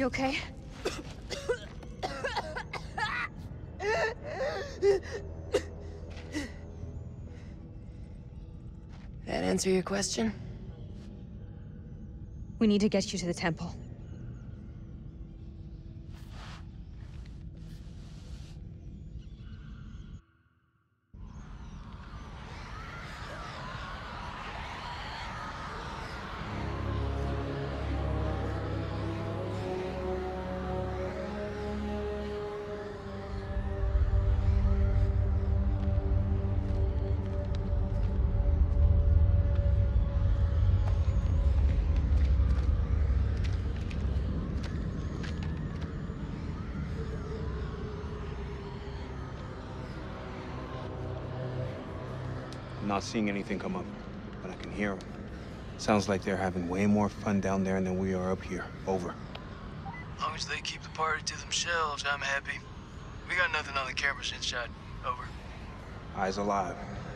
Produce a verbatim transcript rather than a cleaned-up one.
You okay? That answer your question? We need to get you to the temple. I'm not seeing anything come up, but I can hear them. Sounds like they're having way more fun down there than we are up here. Over. As long as they keep the party to themselves, I'm happy. We got nothing on the cameras inside. Over. Eyes alive.